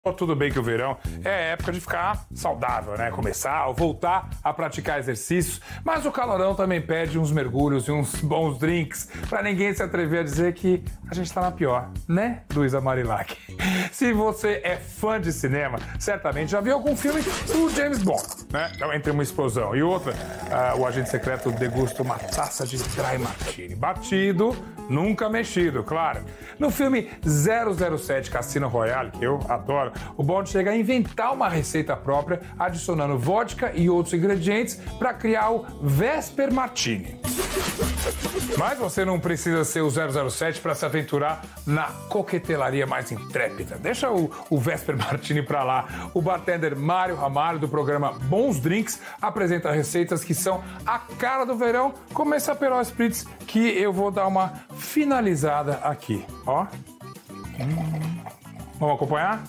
Tudo bem que o verão é época de ficar saudável, né? Começar ou voltar a praticar exercícios, mas o calorão também pede uns mergulhos e uns bons drinks para ninguém se atrever a dizer que a gente tá na pior, né, Luísa Marilac? Se você é fã de cinema, certamente já viu algum filme do James Bond, né? Então, entre uma explosão e outra, o agente secreto degusta uma taça de Dry Martini. Batido, nunca mexido, claro. No filme 007 Cassino Royale, que eu adoro, o Bond chega a inventar uma receita própria, adicionando vodka e outros ingredientes para criar o Vesper Martini. Mas você não precisa ser o 007 para se aventurar na coquetelaria mais intrépida. Deixa o Vesper Martini para lá. O bartender Mário Ramalho, do programa Bons Drinks, apresenta receitas que são a cara do verão, como esse Aperol Spritz, que eu vou dar uma finalizada aqui. Ó. Vamos acompanhar?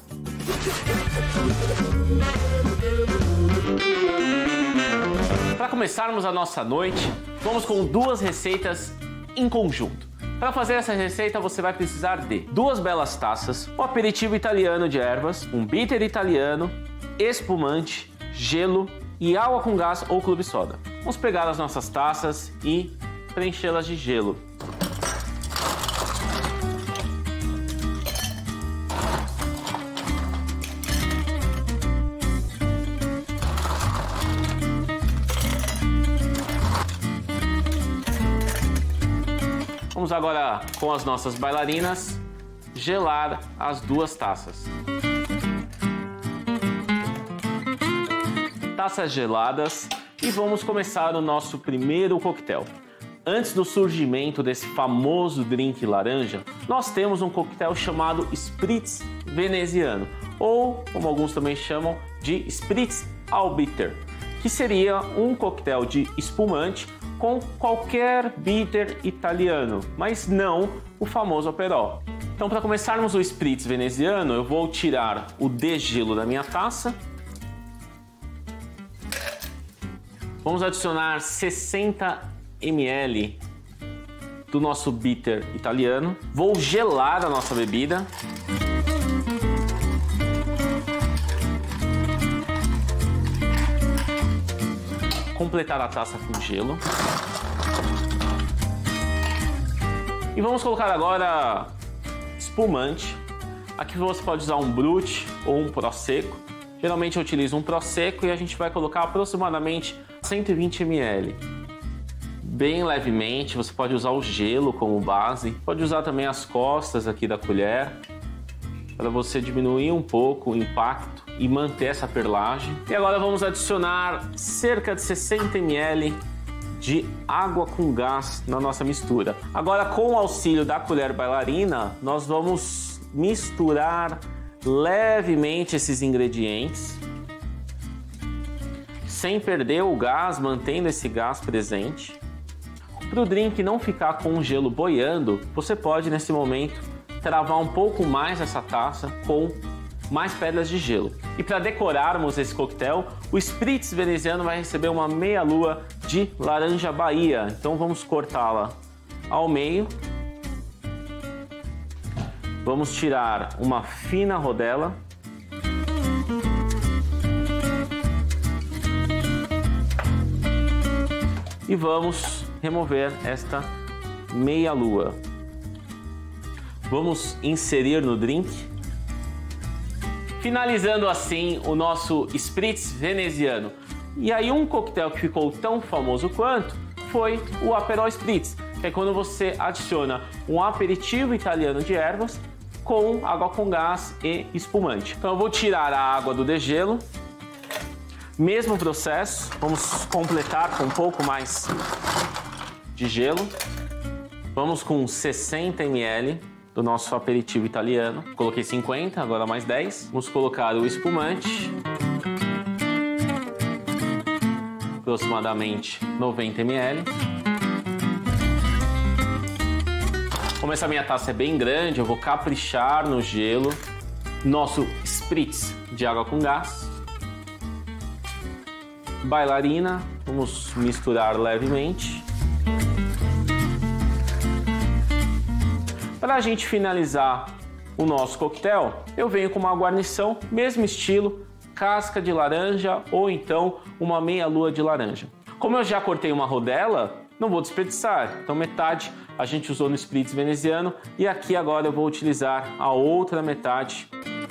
Para começarmos a nossa noite, vamos com duas receitas em conjunto. Para fazer essa receita você vai precisar de 2 belas taças, um aperitivo italiano de ervas, um bitter italiano, espumante, gelo e água com gás ou clube soda. Vamos pegar as nossas taças e preenchê-las de gelo. Vamos agora, com as nossas bailarinas, gelar as 2 taças. Taças geladas e vamos começar o nosso primeiro coquetel. Antes do surgimento desse famoso drink laranja, nós temos um coquetel chamado Spritz veneziano, ou como alguns também chamam de Spritz al bitter, que seria um coquetel de espumante com qualquer bitter italiano, mas não o famoso Aperol. Então, para começarmos o Spritz veneziano, eu vou tirar o degelo da minha taça. Vamos adicionar 60 ml do nosso bitter italiano. Vou gelar a nossa bebida. Completar a taça com gelo. E vamos colocar agora espumante. Aqui você pode usar um Brut ou um Prosecco. Geralmente eu utilizo um Prosecco e a gente vai colocar aproximadamente 120 ml. Bem levemente, você pode usar o gelo como base. Pode usar também as costas aqui da colher, para você diminuir um pouco o impacto e manter essa perlagem. E agora vamos adicionar cerca de 60 ml de água com gás na nossa mistura. Agora, com o auxílio da colher bailarina, nós vamos misturar levemente esses ingredientes, sem perder o gás, mantendo esse gás presente. Para o drink não ficar com o gelo boiando, você pode, nesse momento, travar um pouco mais essa taça com mais pedras de gelo. E para decorarmos esse coquetel, o Spritz veneziano vai receber uma meia-lua de laranja Bahia. Então vamos cortá-la ao meio. Vamos tirar uma fina rodela. E vamos remover esta meia-lua. Vamos inserir no drink. Finalizando assim o nosso Spritz veneziano. E aí um coquetel que ficou tão famoso quanto foi o Aperol Spritz, que é quando você adiciona um aperitivo italiano de ervas com água com gás e espumante. Então eu vou tirar a água do degelo. Mesmo processo, vamos completar com um pouco mais de gelo. Vamos com 60 ml do nosso aperitivo italiano. Coloquei 50, agora mais 10. Vamos colocar o espumante. Aproximadamente 90 ml. Como essa minha taça é bem grande, eu vou caprichar no gelo. Nosso Spritz de água com gás. Bailarina, vamos misturar levemente. Para a gente finalizar o nosso coquetel, eu venho com uma guarnição, mesmo estilo, casca de laranja ou então uma meia-lua de laranja. Como eu já cortei uma rodela, não vou desperdiçar, então metade a gente usou no spritz veneziano e aqui agora eu vou utilizar a outra metade.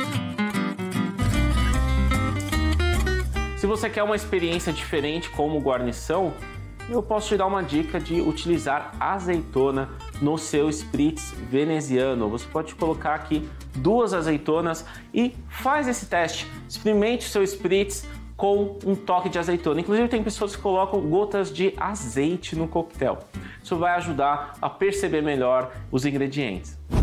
Se você quer uma experiência diferente como guarnição, eu posso te dar uma dica de utilizar azeitona no seu spritz veneziano. Você pode colocar aqui 2 azeitonas e faz esse teste. Experimente o seu spritz com um toque de azeitona. Inclusive tem pessoas que colocam gotas de azeite no coquetel. Isso vai ajudar a perceber melhor os ingredientes.